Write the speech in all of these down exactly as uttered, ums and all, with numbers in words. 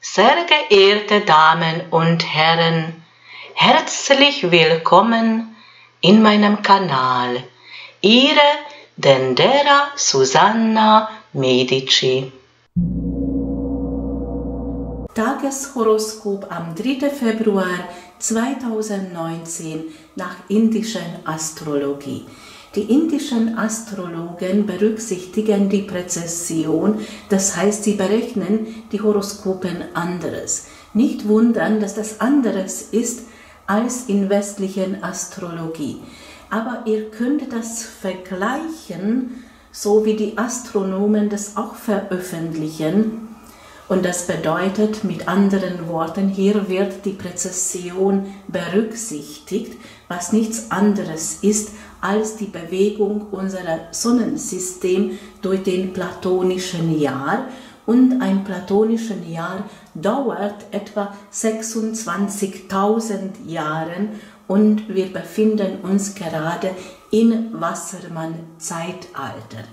Sehr geehrte Damen und Herren, herzlich willkommen in meinem Kanal. Ihre Dendera Susanna Medici. Tageshoroskop am dritten Februar zweitausendneunzehn nach indischen Astrologie. Die indischen Astrologen berücksichtigen die Präzession, das heißt, sie berechnen die Horoskopen anderes. Nicht wundern, dass das anderes ist als in westlichen Astrologie. Aber ihr könnt das vergleichen, so wie die Astronomen das auch veröffentlichen. Und das bedeutet mit anderen Worten, hier wird die Präzession berücksichtigt, was nichts anderes ist als die Bewegung unserer Sonnensystem durch den platonischen Jahr. Und ein platonisches Jahr dauert etwa sechsundzwanzigtausend Jahre und wir befinden uns gerade im Wassermann-Zeitalter.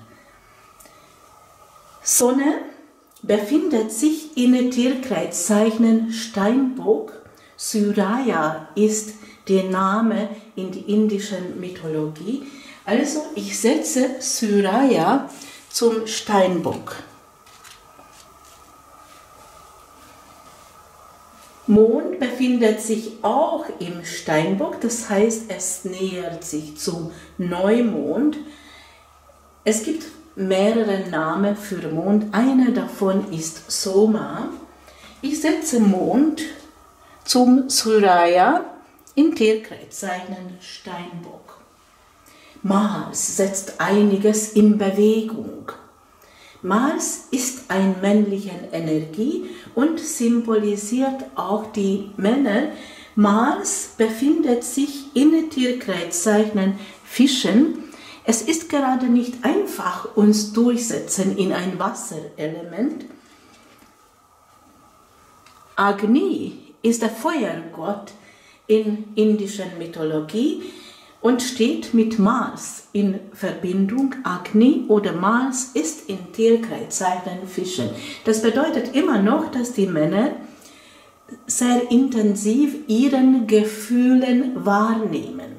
Sonne befindet sich in Tierkreiszeichen Steinbock. Surya ist der Name in die indische Mythologie. Also ich setze Surya zum Steinbock. Mond befindet sich auch im Steinbock, das heißt, es nähert sich zum Neumond. Es gibt mehrere Namen für Mond, einer davon ist Soma. Ich setze Mond zum Surya in Tierkreiszeichen Steinbock. Mars setzt einiges in Bewegung. Mars ist eine männliche Energie und symbolisiert auch die Männer. Mars befindet sich in Tierkreiszeichen Fischen. Es ist gerade nicht einfach, uns durchsetzen in ein Wasserelement. Agni ist der Feuergott in indischer Mythologie und steht mit Mars in Verbindung. Agni oder Mars ist in Tierkreiszeichen Fischen. Das bedeutet immer noch, dass die Männer sehr intensiv ihren Gefühlen wahrnehmen.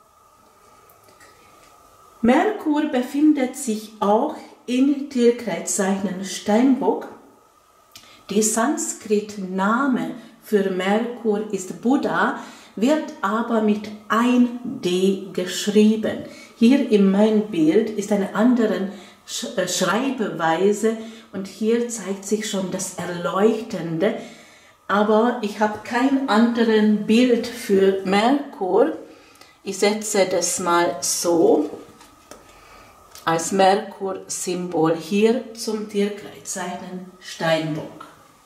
Merkur befindet sich auch in Tierkreiszeichen Steinbock. Der Sanskrit-Name für Merkur ist Buddha, wird aber mit ein D geschrieben. Hier in meinem Bild ist eine andere Schreibweise und hier zeigt sich schon das Erleuchtende. Aber ich habe kein anderes Bild für Merkur. Ich setze das mal so als Merkur-Symbol hier zum Tierkreiszeichen Steinbock.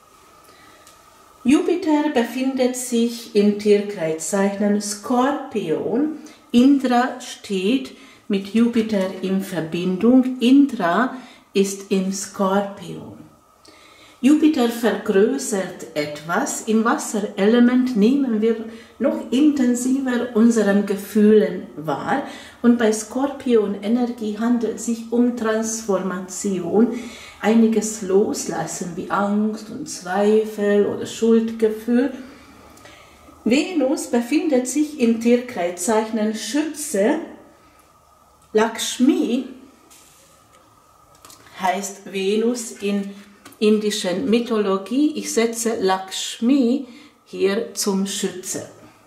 Jupiter befindet sich im Tierkreiszeichen Skorpion. Indra steht mit Jupiter in Verbindung. Indra ist im Skorpion. Jupiter vergrößert etwas. Im Wasserelement nehmen wir noch intensiver unsere Gefühle wahr. Und bei Skorpion-Energie handelt es sich um Transformation, einiges loslassen wie Angst und Zweifel oder Schuldgefühl. Venus befindet sich im Tierkreiszeichen Schütze. Lakshmi heißt Venus in indischer Mythologie. Ich setze Lakshmi hier zum Schütze.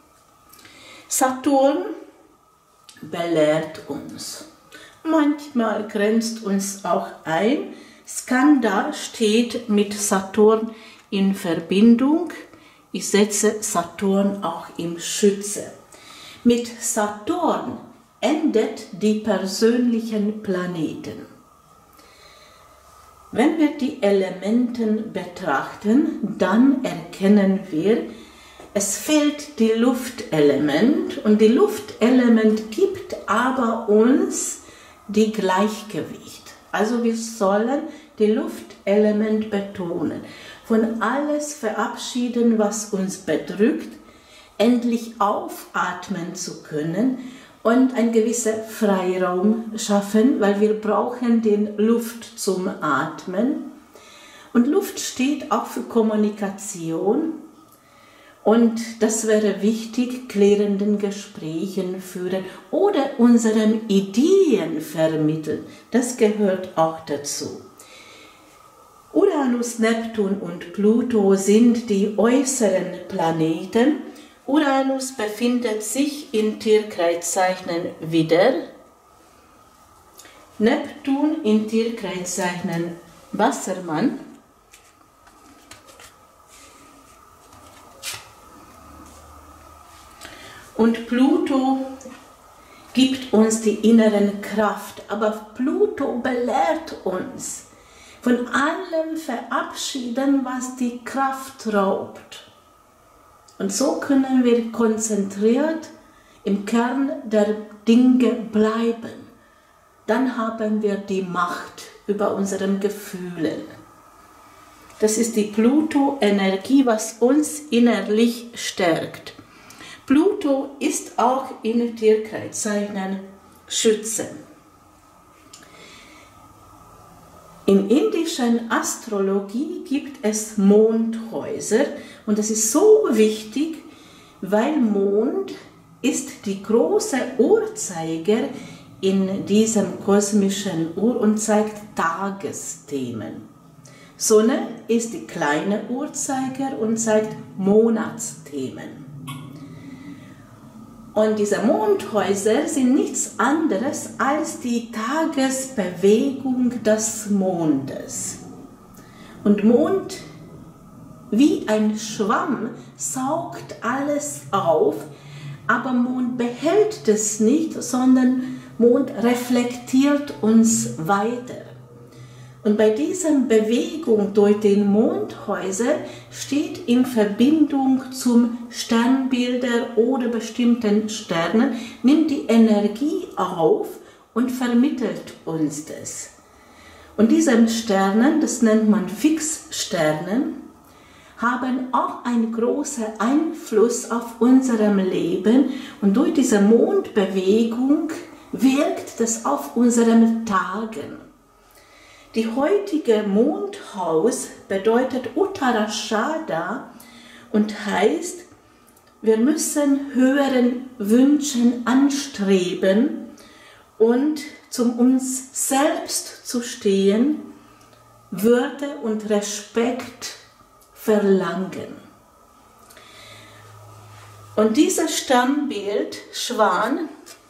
Saturn belehrt uns. Manchmal grenzt uns auch ein. Skanda steht mit Saturn in Verbindung. Ich setze Saturn auch im Schütze. Mit Saturn endet die persönlichen Planeten. Wenn wir die Elemente betrachten, dann erkennen wir, es fehlt die Luftelement und die Luftelement gibt aber uns die Gleichgewicht. Also wir sollen die Luftelement betonen, von alles verabschieden, was uns bedrückt, endlich aufatmen zu können und einen gewissen Freiraum schaffen, weil wir brauchen den Luft zum Atmen. Und Luft steht auch für Kommunikation. Und das wäre wichtig, klärenden Gesprächen führen oder unseren Ideen vermitteln. Das gehört auch dazu. Uranus, Neptun und Pluto sind die äußeren Planeten. Uranus befindet sich in Tierkreiszeichen Widder, Neptun in Tierkreiszeichen Wassermann, und Pluto gibt uns die inneren Kraft, aber Pluto belehrt uns von allem verabschieden, was die Kraft raubt. Und so können wir konzentriert im Kern der Dinge bleiben. Dann haben wir die Macht über unsere Gefühle. Das ist die Pluto-Energie, was uns innerlich stärkt. Pluto ist auch in Tierkreiszeichen Schütze. In indischen Astrologie gibt es Mondhäuser und das ist so wichtig, weil Mond ist die große Uhrzeiger in diesem kosmischen Uhr und zeigt Tagesthemen. Sonne ist die kleine Uhrzeiger und zeigt Monatsthemen. Und diese Mondhäuser sind nichts anderes als die Tagesbewegung des Mondes. Und Mond, wie ein Schwamm, saugt alles auf, aber Mond behält das nicht, sondern Mond reflektiert uns weiter. Und bei dieser Bewegung durch den Mondhäuser steht in Verbindung zum Sternbilder oder bestimmten Sternen, nimmt die Energie auf und vermittelt uns das. Und diese Sternen, das nennt man Fixsternen, haben auch einen großen Einfluss auf unserem Leben und durch diese Mondbewegung wirkt das auf unseren Tagen. Die heutige Mondhaus bedeutet Uttarashada und heißt, wir müssen höheren Wünschen anstreben und zum uns selbst zu stehen, Würde und Respekt verlangen. Und dieses Sternbild Schwan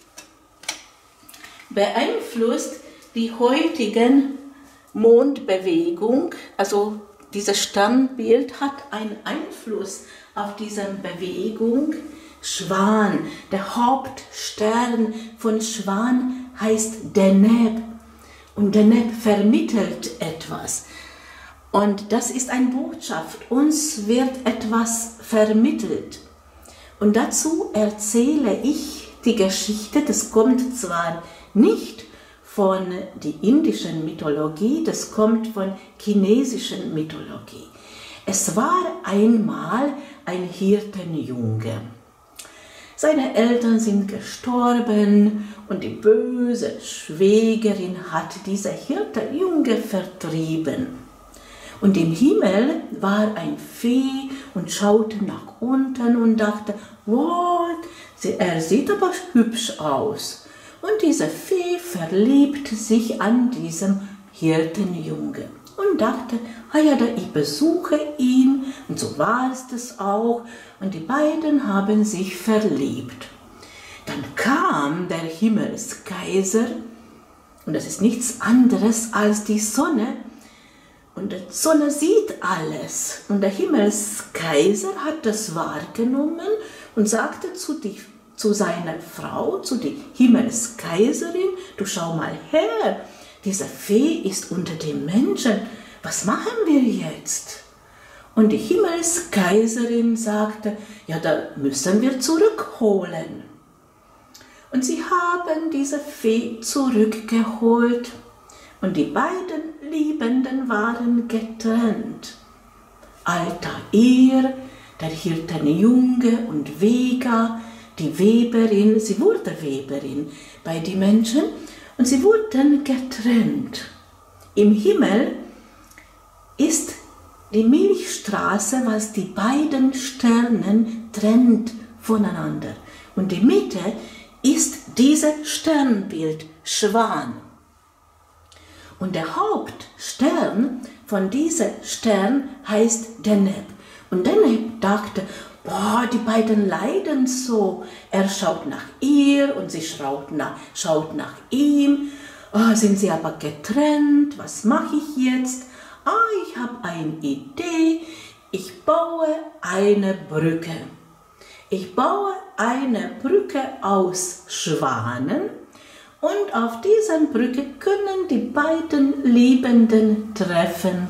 beeinflusst die heutigen Mondbewegung, also dieses Sternbild hat einen Einfluss auf diese Bewegung. Schwan, der Hauptstern von Schwan heißt Deneb und Deneb vermittelt etwas. Und das ist eine Botschaft, uns wird etwas vermittelt. Und dazu erzähle ich die Geschichte, das kommt zwar nicht von der indischen Mythologie, das kommt von chinesischen Mythologie. Es war einmal ein Hirtenjunge. Seine Eltern sind gestorben und die böse Schwägerin hat dieser Hirtenjunge vertrieben. Und im Himmel war ein Fee und schaute nach unten und dachte, wow, er sieht aber hübsch aus. Und diese Fee verliebte sich an diesem Hirtenjunge und dachte, ah ja, da ich besuche ihn. Und so war es das auch. Und die beiden haben sich verliebt. Dann kam der Himmelskaiser, und das ist nichts anderes als die Sonne. Und die Sonne sieht alles. Und der Himmelskaiser hat das wahrgenommen und sagte zu die zu seiner Frau, zu der Himmelskaiserin, du schau mal her, diese Fee ist unter den Menschen, was machen wir jetzt? Und die Himmelskaiserin sagte, ja, da müssen wir zurückholen. Und sie haben diese Fee zurückgeholt und die beiden Liebenden waren getrennt. Altair, der Hirtenjunge und Vega, die Weberin, sie wurde Weberin bei den Menschen und sie wurden getrennt. Im Himmel ist Die Milchstraße, was die beiden Sterne trennt voneinander. Und die Mitte ist dieses Sternbild Schwan. Und der Hauptstern von diesem Stern heißt Deneb. Und Deneb dachte, boah, die beiden leiden so. Er schaut nach ihr und sie schaut nach, schaut nach ihm. Oh, sind sie aber getrennt? Was mache ich jetzt? Ah, ich habe eine Idee. Ich baue eine Brücke. Ich baue eine Brücke aus Schwanen und auf dieser Brücke können die beiden Liebenden treffen.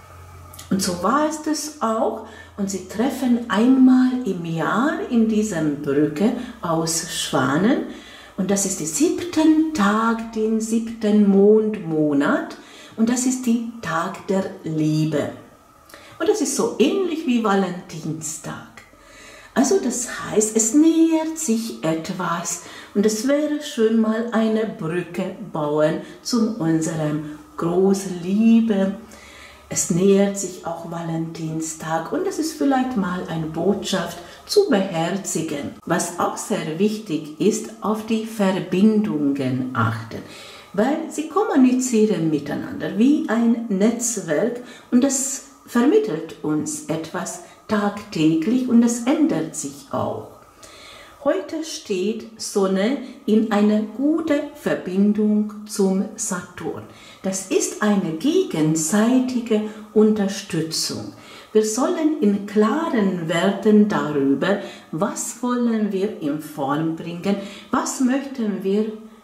Und so war es das auch. Und sie treffen einmal im Jahr in dieser Brücke aus Schwanen. Und das ist der siebte Tag, den siebten Mondmonat. Und das ist der Tag der Liebe. Und das ist so ähnlich wie Valentinstag. Also das heißt, es nähert sich etwas. Und es wäre schön, mal eine Brücke bauen zu unserem großen Liebe. Es nähert sich auch Valentinstag und es ist vielleicht mal eine Botschaft zu beherzigen. Was auch sehr wichtig ist, auf die Verbindungen achten, weil sie kommunizieren miteinander wie ein Netzwerk und das vermittelt uns etwas tagtäglich und es ändert sich auch. Heute steht Sonne in einer guten Verbindung zum Saturn. Das ist eine gegenseitige Unterstützung. Wir sollen in klaren Werten darüber, was wollen wir in Form bringen, was möchten wir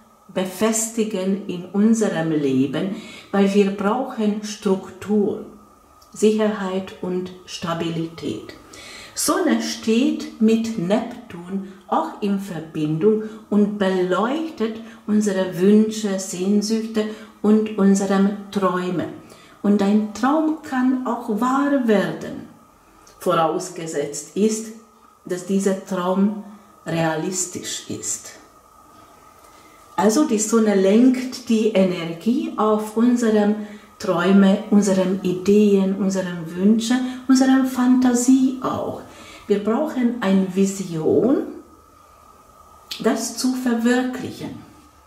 befestigen in unserem Leben, weil wir brauchen Struktur, Sicherheit und Stabilität. Sonne steht mit Neptun auch in Verbindung und beleuchtet unsere Wünsche, Sehnsüchte und unsere Träume. Und ein Traum kann auch wahr werden, vorausgesetzt ist, dass dieser Traum realistisch ist. Also die Sonne lenkt die Energie auf unsere Träume, unsere Ideen, unsere Wünsche, unsere Fantasie auch. Wir brauchen eine Vision, das zu verwirklichen.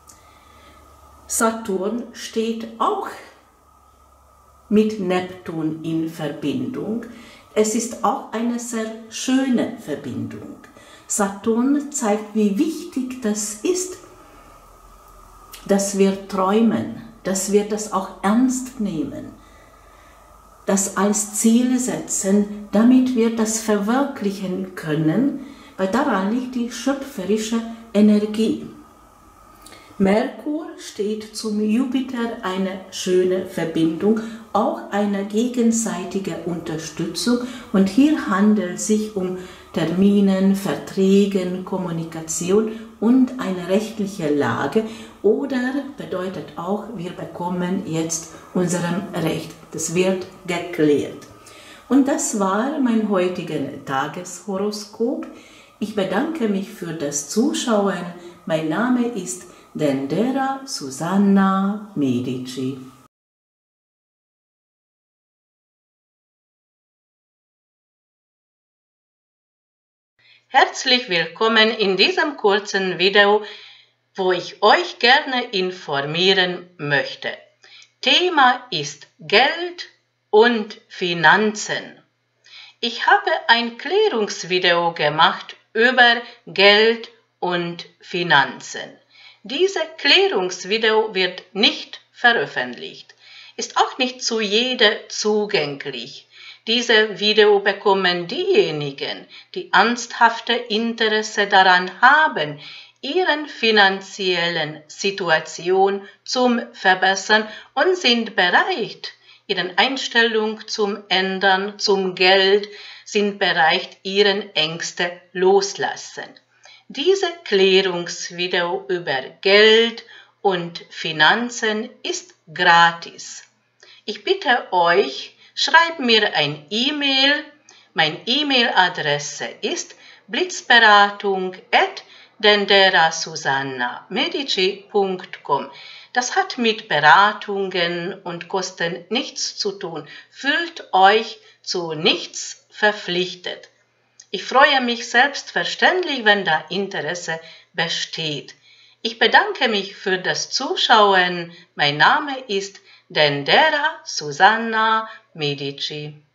Saturn steht auch mit Neptun in Verbindung. Es ist auch eine sehr schöne Verbindung. Saturn zeigt, wie wichtig das ist, dass wir träumen, dass wir das auch ernst nehmen, das als Ziel setzen, damit wir das verwirklichen können, weil daran liegt die schöpferische Energie. Merkur steht zum Jupiter eine schöne Verbindung, auch eine gegenseitige Unterstützung und hier handelt es sich um Terminen, Verträgen, Kommunikation und eine rechtliche Lage oder bedeutet auch, wir bekommen jetzt unserem Recht. Das wird geklärt. Und das war mein heutiges Tageshoroskop. Ich bedanke mich für das Zuschauen. Mein Name ist Dendera Susanna Medici. Herzlich willkommen in diesem kurzen Video, wo ich euch gerne informieren möchte. Thema ist Geld und Finanzen. Ich habe ein Klärungsvideo gemacht über Geld und Finanzen. Dieses Klärungsvideo wird nicht veröffentlicht, ist auch nicht zu jedem zugänglich. Dieses Video bekommen diejenigen, die ernsthafte Interesse daran haben, ihren finanziellen Situation zum Verbessern und sind bereit, ihre Einstellung zum Ändern, zum Geld, sind bereit, ihren Ängste loslassen. Dieses Klärungsvideo über Geld und Finanzen ist gratis. Ich bitte euch, schreibt mir ein E-Mail. Meine E-Mail-Adresse ist blitzberatung at dendera susanna medici punkt com. Das hat mit Beratungen und Kosten nichts zu tun. Fühlt euch zu nichts verpflichtet. Ich freue mich selbstverständlich, wenn da Interesse besteht. Ich bedanke mich für das Zuschauen. Mein Name ist Dendera Susanna Medici.